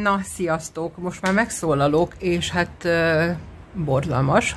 Na, sziasztok! Most már megszólalok, és hát borzalmas.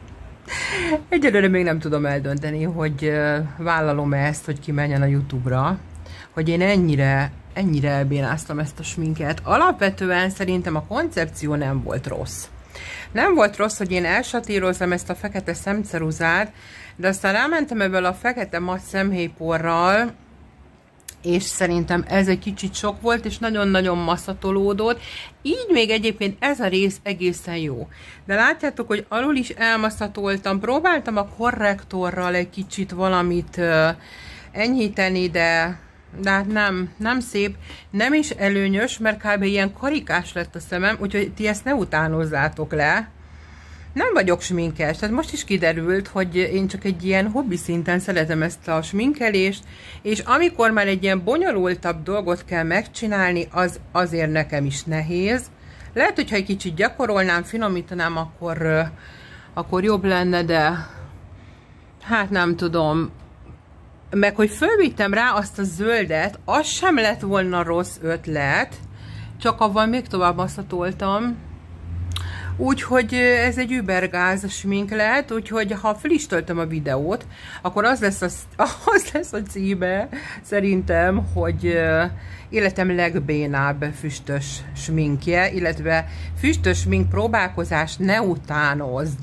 Egyelőre még nem tudom eldönteni, hogy vállalom-e ezt, hogy kimenjen a YouTube-ra, hogy én ennyire elbénáztam ezt a sminket. Alapvetően szerintem a koncepció nem volt rossz. Nem volt rossz, hogy én elsatírozzam ezt a fekete szemceruzát, de aztán rámentem ebből a fekete matt szemhéjporral, és szerintem ez egy kicsit sok volt, és nagyon-nagyon masszatolódott. Így még egyébként ez a rész egészen jó. De látjátok, hogy alul is elmasszatoltam, próbáltam a korrektorral egy kicsit valamit enyhíteni, de hát nem szép, nem is előnyös, mert kb. Ilyen karikás lett a szemem, úgyhogy ti ezt ne utánozzátok le. Nem vagyok sminkes, tehát most is kiderült, hogy én csak egy ilyen hobbi szinten szeretem ezt a sminkelést, és amikor már egy ilyen bonyolultabb dolgot kell megcsinálni, az azért nekem is nehéz. Lehet, hogyha egy kicsit gyakorolnám, finomítanám, akkor jobb lenne, de hát nem tudom. Meg hogy fölvittem rá azt a zöldet, az sem lett volna rossz ötlet, csak avval még tovább masszatoltam. Úgyhogy ez egy übergáz smink lehet, úgyhogy ha fel is töltöm a videót, akkor az lesz a címe szerintem, hogy életem legbénább füstös sminkje, illetve füstös smink próbálkozás ne utánozd.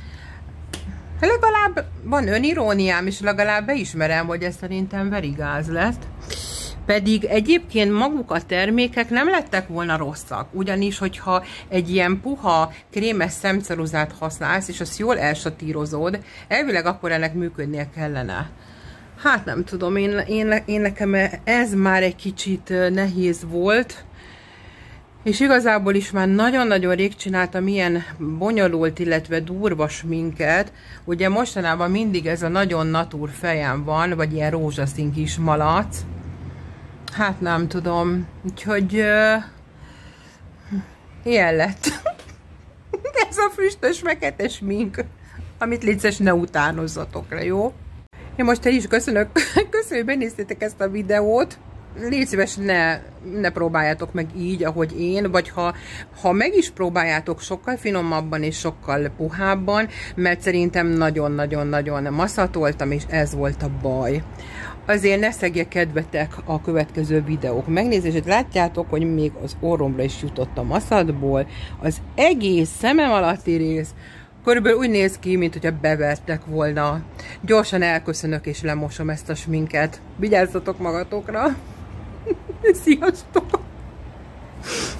Legalább van öniróniám, és legalább beismerem, hogy ez szerintem verigáz lett. Pedig egyébként maguk a termékek nem lettek volna rosszak, ugyanis, hogyha egy ilyen puha, krémes szemceruzát használsz, és azt jól elsatírozod, elvileg akkor ennek működnie kellene. Hát nem tudom, én nekem ez már egy kicsit nehéz volt, és igazából is már nagyon-nagyon rég csináltam ilyen bonyolult, illetve durva sminket. Ugye mostanában mindig ez a nagyon natúr fejem van, vagy ilyen rózsaszín kis malac. Hát nem tudom, úgyhogy ilyen lett. Ez a füstös fekete smink, amit létszes ne utánozzatok le, jó? Én most el is köszönöm, hogy benéztétek ezt a videót. Légy szíves, ne próbáljátok meg így, ahogy én, vagy ha meg is próbáljátok sokkal finomabban és sokkal puhábban, mert szerintem nagyon-nagyon-nagyon masszatoltam, és ez volt a baj. Azért ne szegje kedvetek a következő videók megnézését. Látjátok, hogy még az orromra is jutott a maszatból. Az egész szemem alatti rész körülbelül úgy néz ki, mint hogyha bevertek volna. Gyorsan elköszönök és lemosom ezt a sminket. Vigyázzatok magatokra! Sziasztok!